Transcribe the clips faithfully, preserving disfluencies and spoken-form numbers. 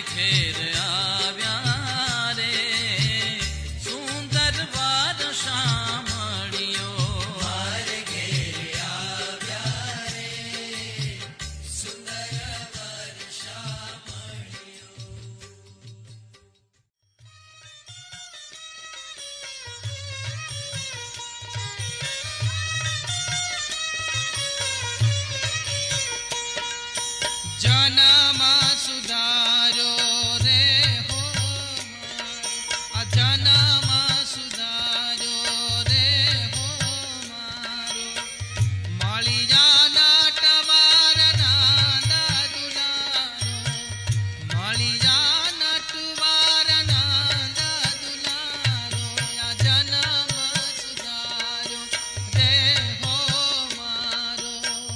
घेर आव्या रे सुंदर वार शामळियो मार घेर आव्या रे सुंदर वार शामळियो। जनमा सुधारो रे हो आ जनमा सुधारो रे हो मारो माली जाना टवार नांदा दुलारो माली जाना टवार नांदा दुलारो आ जनमा सुधारो रे हो मारो।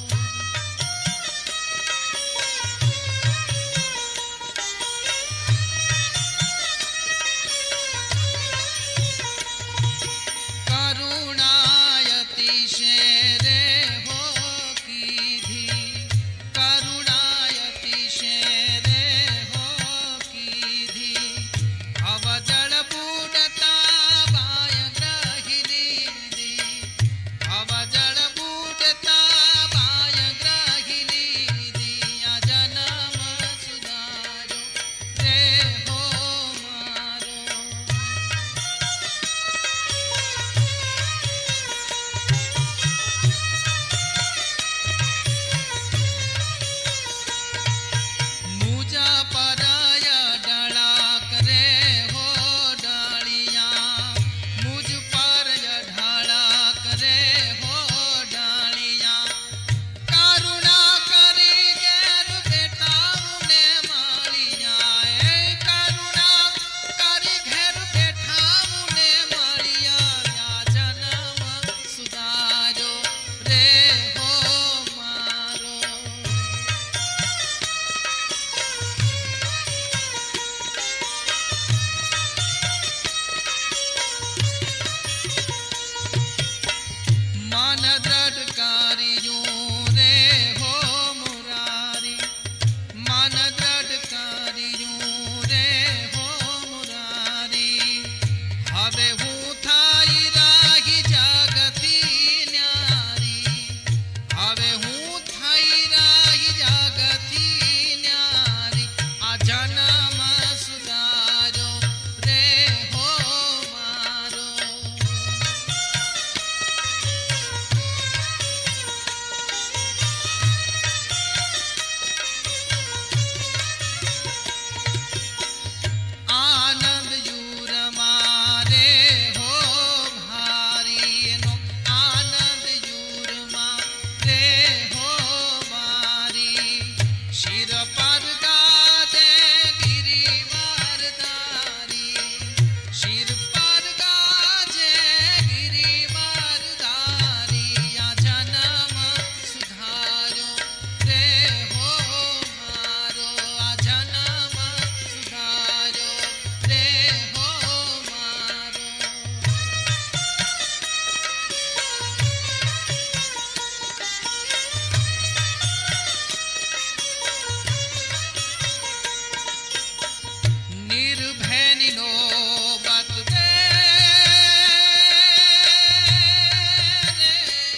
करुणायति शेरे हो कीधी करुणायति शेरे हो कीधी अवजल बूढ़ता बाय ग्रहिली दी अवजल बूढ़ता बाय ग्रहिली दी आ जन्म सुधारो रे हो मारो। मुझा परय डला करे हो डालिया मुझ परय ढाला करे हो डालिया करुणा करी गैर बेटा मुने मालिया ए करुणा करी घेर बेटा मुने मालिया या जन्म सुधारो रे हो मारो। मन दृढ़कारियों रे हो मुरारी मन दृढ़कारियों रे हो मुरारी हवे हूँ थाई राही जागती न्यारी हवे हूँ थाई राही जागती न्यारी आ जन्म सुधारो रे हो मारो। आनंद यूर मारे हो भारी नो आनंद यूर मारे हो भारी शिर पर गाजे गिरिवारदारी शिर पर गाजे गिरिवारदारी या जन्म सुधारो रे हो मारो आ जन्म सुधारो रे हो मारो। निर्भय निनो बात दे रे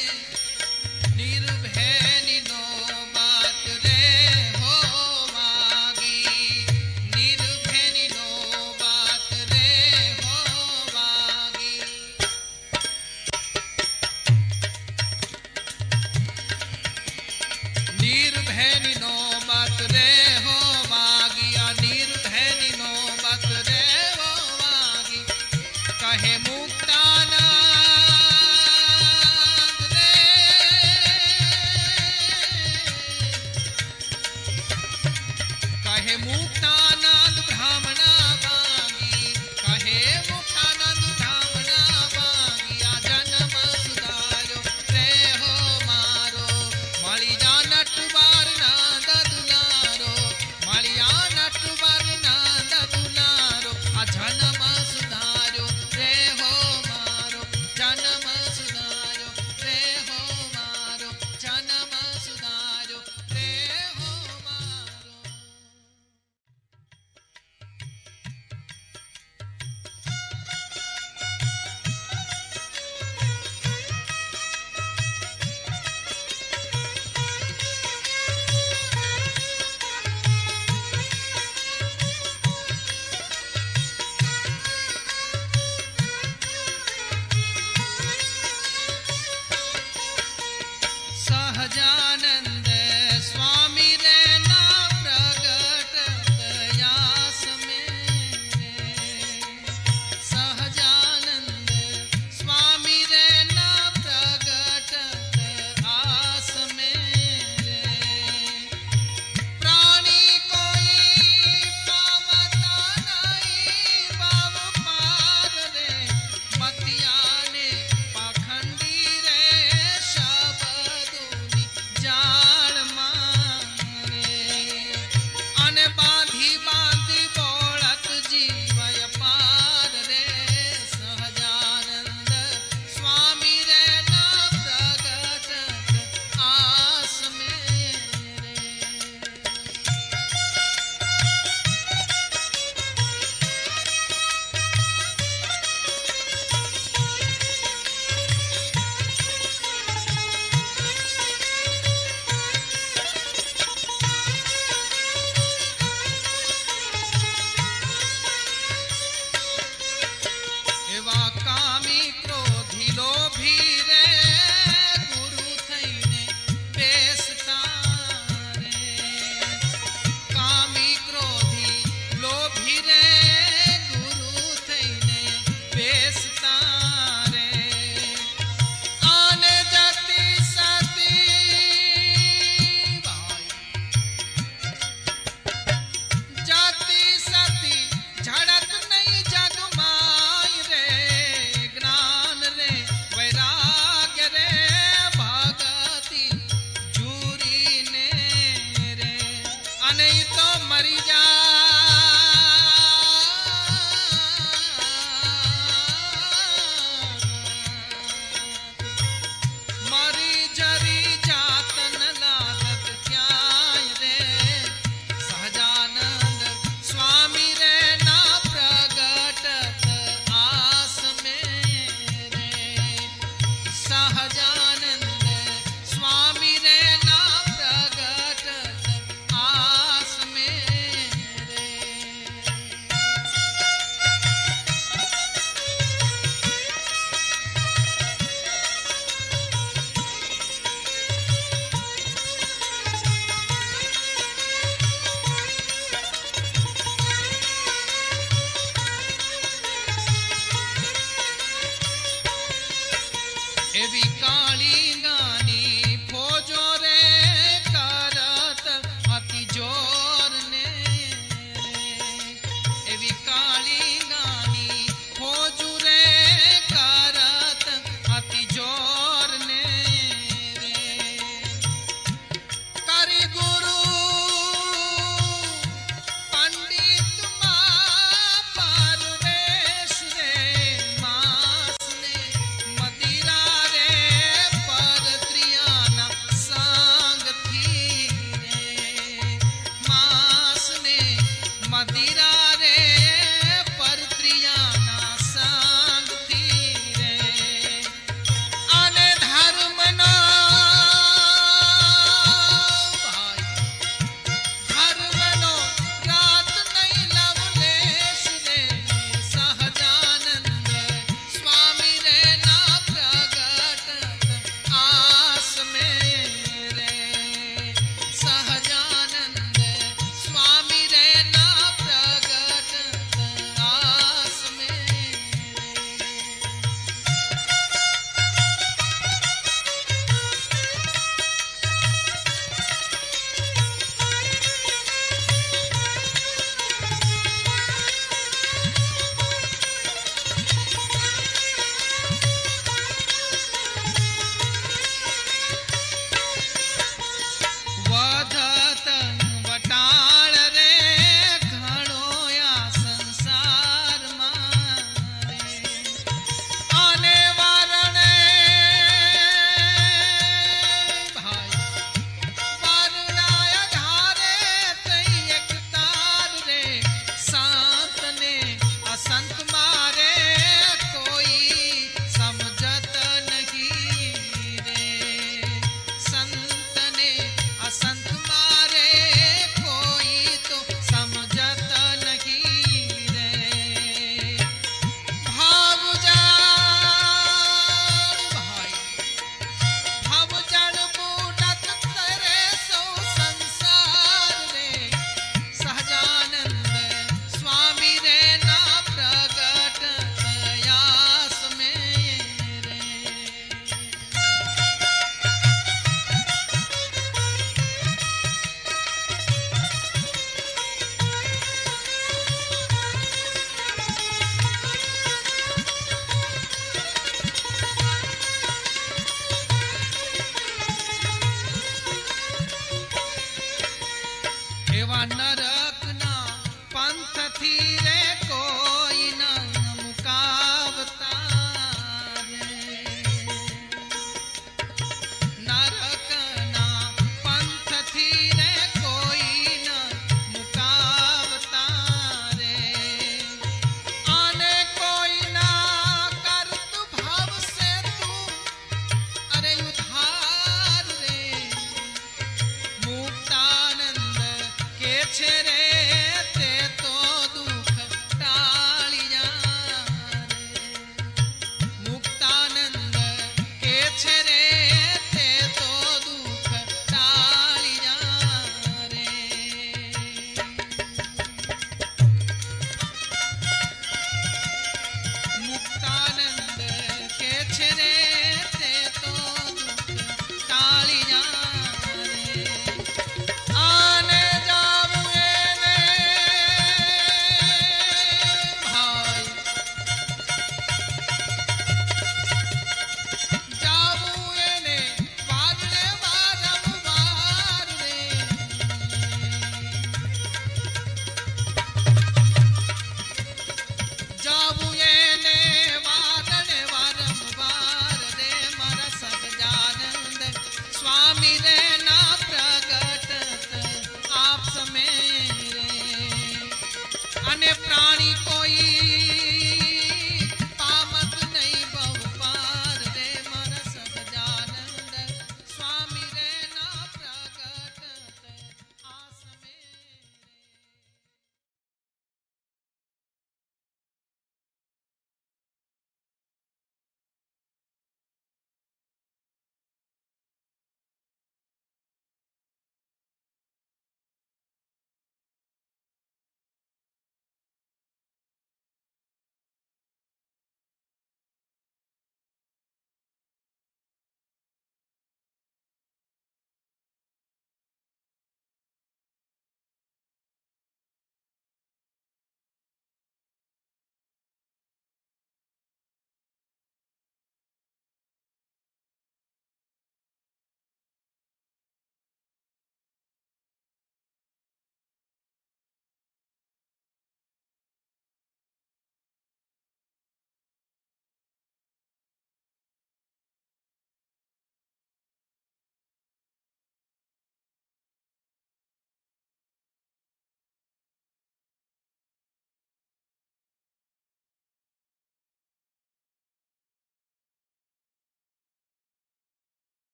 निर्भय निनो बात रे हो वागी निर्भय निनो बात रे हो वागी निर्भय निनो बात रे हो वागी आ निर्भय निनो बात रे हो वागी कहे मुक्तानंद रे कहे मुक्तानंद ब्राह्मणा बागी कहे मुक्तानंद ब्राह्मणा बागी आ जन्म सुधारो रे हो मारो मळी जा नटवार नांद दुलारो मळिया नटवार नांद दुलारो आ जन्म सुधारो रे हो मारो जन्म सुधारो रे हो मारो जन्म सुधारो रे हो मारो। એવી કાળી ગાની ફોજો રે કરત અતિ જોર ને એવી કાળી ગાની ફોજુ રે કરત અતિ જોર ને કરી ગુરુ પંડિત માં પરવેશ રે માસ ને મદિરા રે પરત્રિયાના સંગ થી રે માસ ને મદિરા